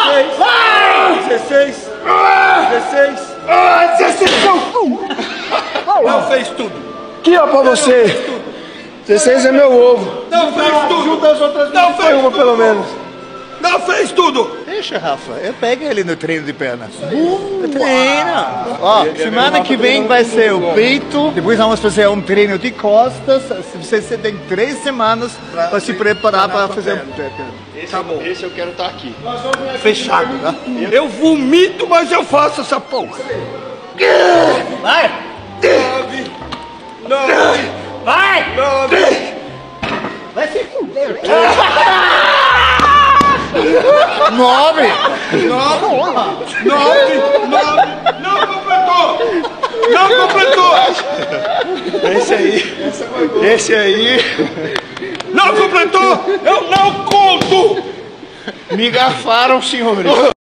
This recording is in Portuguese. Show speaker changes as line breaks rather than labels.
16.
16
Não fez tudo.
Aqui, ó, pra você. 16 é meu ovo.
Não fez tudo.
Junta as outras
Não
duas,
fez
uma
tudo.
pelo menos.
Não fez tudo.
Deixa, Rafa, eu pego ele no treino de perna. Treina! Ó, semana que vem vai ser o peito, depois vamos fazer um treino de costas. Você tem 3 semanas para se preparar para fazer o
Esse eu quero estar aqui.
Fechado, tá? Eu vomito, mas eu faço essa porra.
Vai!
9.
Vai!
9.
Vai se fuder! 9!
9. Não completou. Não completou.
Esse aí.
Não completou. Eu não conto.
Me garfaram, senhores.